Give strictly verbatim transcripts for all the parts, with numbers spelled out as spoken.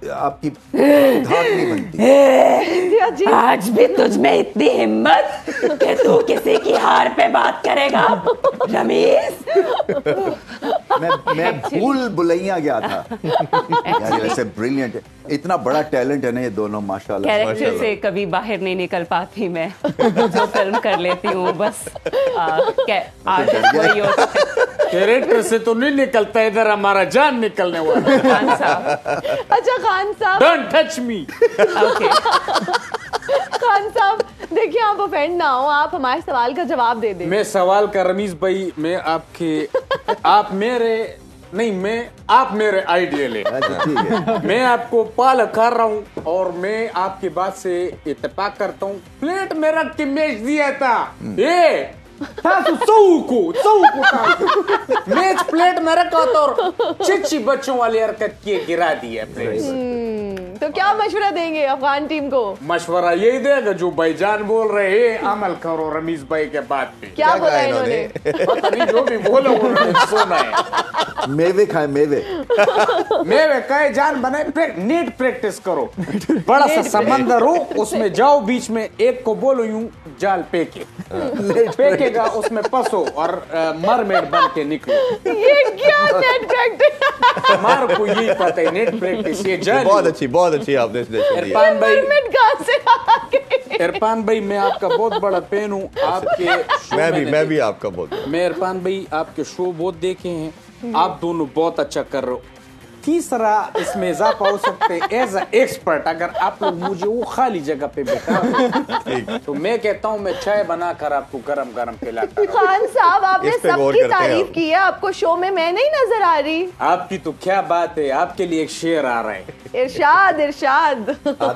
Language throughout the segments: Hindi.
आपकी धाक नहीं बनती। आज भी तुझ में इतनी हिम्मत कि तू किसी की हार पे बात करेगा रमेश। मैं मैं भूल भुलैया गया था यार, ऐसे ब्रिलियंट है, इतना बड़ा टैलेंट है ना ये दोनों माशाल्लाह। कैरेक्टर से कभी बाहर नहीं निकल पाती मैं, जो फिल्म कर लेती हूँ बस आर्टिस्ट वही होता है। कैरेक्टर से तो नहीं निकलता, इधर हमारा जान निकलने वाला है। खान साहब। अच्छा खान साहब, don't touch me. Okay Khan साहब देखिए आप ऑफेंड ना हो, आप हमारे सवाल का जवाब दे दें। मैं सवाल का रमीज भाई, मैं आपके आप मेरे नहीं मैं आप मेरे आइडियल है। मैं आपको पाल कर रहा हूँ और मैं आपकी बात से इत्तेफाक करता हूँ। प्लेट में रख के मैच दिया था ये मैच प्लेट में रखा था और चिच्ची बच्चों वाली हरकत किए गिरा दी है प्लेट। तो क्या मशवरा देंगे अफगान टीम को? मशवरा यही देगा जो भाईजान बोल रहे हैं, अमल करो रमीज भाई के बात पे। क्या, क्या बोला इन्होंने? पता नहीं, जो भी बोला उन्होंने सुना है। मेवे खाए मेवे मेवे खाए, जान बनाए, नीट प्रैक्टिस करो। बड़ा सा समंदर हो, उसमें जाओ, बीच में एक को बोलो यूं जाल पेके फेंकेगा, उसमें फंसो और मरमेड बन के निकलो। ये क्या नेट प्रैक्टिस? हमारे को यही पता है नेट प्रैक्टिस। ये जाल बहुत अच्छी बहुत अच्छी आपने इरफान भाई, कहां से आ गए? इरफान भाई मैं आपका बहुत बड़ा फैन हूँ आपके। मैं भी मैं भी आपका बहुत। मैं इरफान भाई आपके शो बहुत देखे हैं, आप दोनों बहुत अच्छा कर रहे हो। तीसरा इसमें इजाफा हो सकते हैं एज अ एक्सपर्ट, अगर आप लोग मुझे वो खाली जगह पे बैठा तो मैं कहता हूँ मैं चाय बनाकर आपको गरम गरम पिलाता हूँ। खान साहब आपने सबकी तारीफ की है, आपको शो में मैं नहीं नजर आ रही। आपकी तो क्या बात है, आपके लिए एक शेर आ रहा है। इरशाद इरशाद।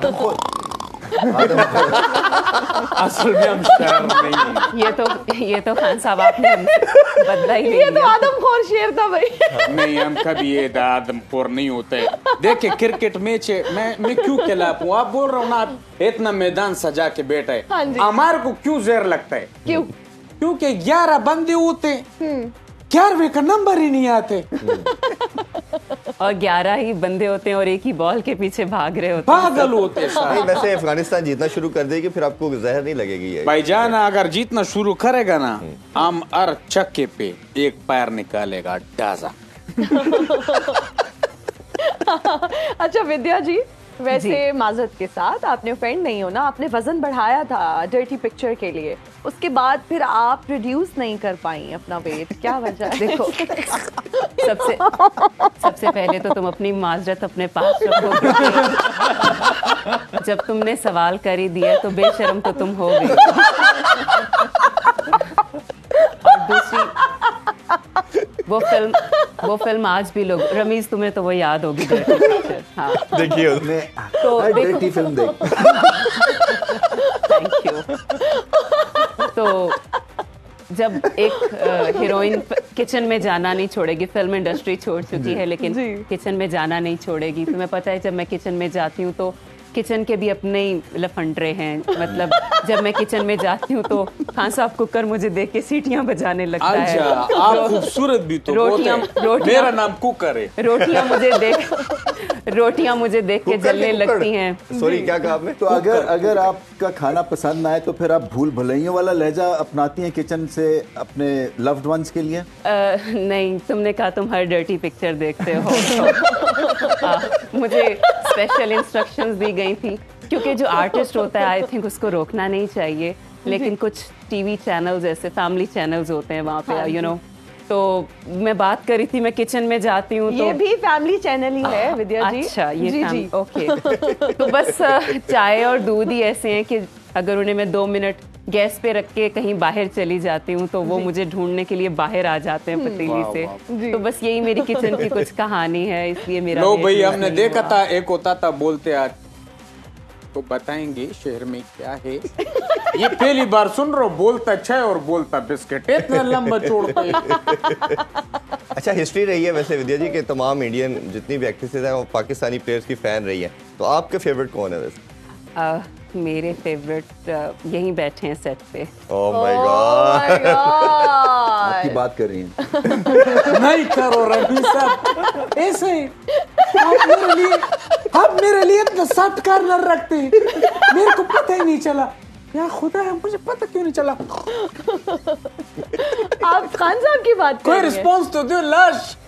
असल में हम शेर नहीं हैं। ये तो ये तो खान साहब आपने बदला ही नहीं। ये तो आदमखोर शेर था भाई। नहीं हम कभी ये आदमखोर नहीं होते। देखिए क्रिकेट मैच है, मैं मैं क्यों खिलाफ हूँ? आप बोल रहा हूँ ना, आप इतना मैदान सजा के बैठा है, हाँ जी। हमारे को क्यों जहर लगता है? क्यों? क्योंकि ग्यारह बंदे होते, ग्यारहवें का नंबर ही नहीं आते और ग्यारह ही बंदे होते हैं और एक ही बॉल के पीछे भाग रहे होते हैं। पागल होते हैं नहीं, वैसे अफगानिस्तान जीतना शुरू कर देगी फिर आपको जहर नहीं लगेगी ये। भाईजान अगर जीतना शुरू करेगा ना, हम हर चक्के पे एक पैर निकालेगा डाजा। अच्छा विद्या जी, वैसे माजरत के साथ आपने ऑफेंड नहीं होना, आपने वजन बढ़ाया था डर्टी पिक्चर के लिए, उसके बाद फिर आप रिड्यूस नहीं कर पाई अपना वेट, क्या वजह है? देखो सबसे सबसे पहले तो तुम अपनी माजरत अपने पास रखो, जब तुमने सवाल कर ही दिया तो बेशर्म तो तुम हो गई। और दूसरी वो फिल्म वो फिल्म आज भी लोग, रमीज तुम्हें तो वो याद होगी। हाँ देखिए मैं तो देखती फिल्म देख। Thank you. तो जब एक हीरोइन किचन में जाना नहीं छोड़ेगी, फिल्म इंडस्ट्री छोड़ चुकी है लेकिन किचन में जाना नहीं छोड़ेगी, तुम्हें पता है जब मैं किचन में जाती हूँ तो किचन के भी अपने ही लफंडरे हैं। मतलब जब मैं किचन में जाती हूँ तो खान साहब कुकर मुझे देख के सीटियां बजाने लगता है। अच्छा, आप खूबसूरत भी तो रोटियां रोटियां मेरा नाम कुकर है। रोटियां मुझे देख रोटियां मुझे देख के जलने लगती हैं। सॉरी क्या कहा आपने? तो अगर अगर आपका खाना पसंद ना आए तो फिर आप भूल भुलैया वाला लहजा अपनाती हैं किचन से अपने लव्ड वंस के लिए? आ, नहीं, तुमने कहा तुम हर डर्टी पिक्चर देखते हो तो, आ, मुझे स्पेशल इंस्ट्रक्शंस दी गई थी क्योंकि जो आर्टिस्ट होता है आई थिंक उसको रोकना नहीं चाहिए, लेकिन कुछ टीवी चैनल्स ऐसे फैमिली चैनल्स होते हैं वहाँ पे, यू नो। तो मैं बात करी थी मैं किचन में जाती हूँ तो ये भी फैमिली चैनल ही है विद्या जी। अच्छा ये जी, जी। ओके तो बस चाय और दूध ही ऐसे हैं कि अगर उन्हें मैं दो मिनट गैस पे रख के कहीं बाहर चली जाती हूँ तो वो मुझे ढूंढने के लिए बाहर आ जाते हैं पतीली से। तो बस यही मेरी किचन की कुछ कहानी है, इसलिए मेरा लो भाई हमने देखा था, एक होता था बोलते आज तो बताएंगे शहर में क्या है। ये पहली बार सुन रहा हूँ, बोलता चाय और बोलता बिस्किट, इतना लंबा छोड़ता है। अच्छा हिस्ट्री रही है वैसे विद्या जी के तमाम इंडियन जितनी भी एक्ट्रेसेस हैं वो पाकिस्तानी प्लेयर्स की फैन रही है, तो आपके फेवरेट कौन है वैसे? अ, मेरे फेवरेट यहीं बैठे हैं सेट पे। Oh my Oh God. my God! आपकी बात कर रही हैं। नहीं करो रवि साहब ऐसे आप मेरे लिए आप मेरे लिए इतना सख्त कार्नर रखते हैं, मेरे को पता ही नहीं चला। या खुदा है, मुझे पता क्यों नहीं चला। आप खान साहब की बात कर कोई रही हैं। रिस्पॉन्स तो दो लाश।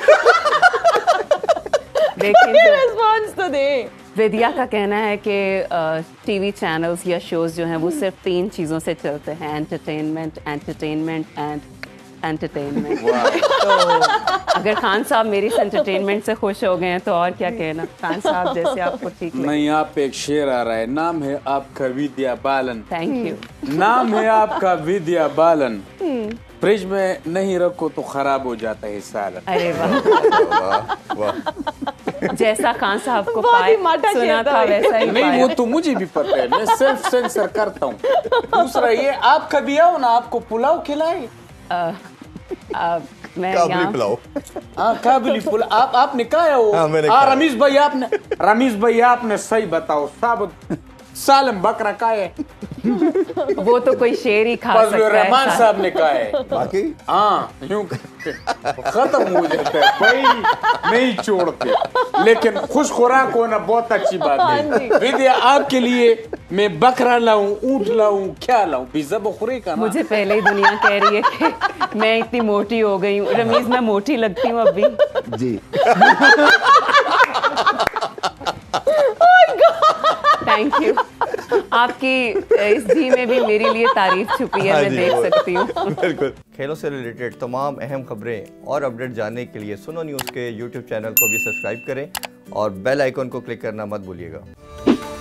लेकिन कोई जो रिस्पॉन्स तो दे। विद्या का कहना है कि टीवी चैनल्स या शोज जो हैं वो सिर्फ तीन चीज़ों से चलते हैं, एंटरटेनमेंट, एंटरटेनमेंट एंड एंटरटेनमेंट। तो अगर खान साहब मेरी एंटरटेनमेंट से खुश हो गए हैं तो और क्या कहना। खान साहब जैसे आपको ठीक लगे। नहीं, आप पे एक शेर आ रहा है, नाम है आपका विद्या बालन। Thank you. नाम है आपका विद्या बालन, फ्रिज में नहीं रखो तो खराब हो जाता है सालन। अरे वाह, वाह वाह। जैसा खान साहब को बहुत ही पाए माटा सुना शेर था था ये। वैसा ही नहीं, पाया। वो तो मुझे भी पता है, मैं सेल्फ सेंसर करता हूँ। दूसरा ये, आप कभी आओ ना, आपको पुलाव खिलाए। अ, अ, मैं काबुली यहाँ पुलाव। हाँ, काबुली पुलाव। आप आपने कहा है वो? हाँ, मैंने हाँ, कहा। रमीश भाई आपने रमीश भाई आपने सही बताओ, साबुत सालम बकरा का है। वो तो कोई शेर ही खा फजल सकता रहमान है। साहब ने कहा है। बाकी हाँ, यूं खत्म हो जाता है भाई, नहीं छोड़ते। लेकिन खुश खुराक होना बहुत अच्छी बात हाँ है। जी। विद्या, आपके लिए मैं बकरा लाऊं, ऊंट लाऊं, क्या लाऊं? पिज्जा बखुरे का ना। मुझे पहले ही दुनिया कह रही है कि मैं इतनी मोटी हो गई हूँ। रमीज, मैं मोटी लगती हूँ अभी। जी थैंक यू। आपकी इस जी में भी मेरे लिए तारीफ छुपी है, हाँ मैं जी, देख वो- सकती हूँ। बिल्कुल। खेलों से रिलेटेड तमाम अहम खबरें और अपडेट जानने के लिए सुनो न्यूज़ के यूट्यूब चैनल को भी सब्सक्राइब करें और बेल आइकन को क्लिक करना मत भूलिएगा।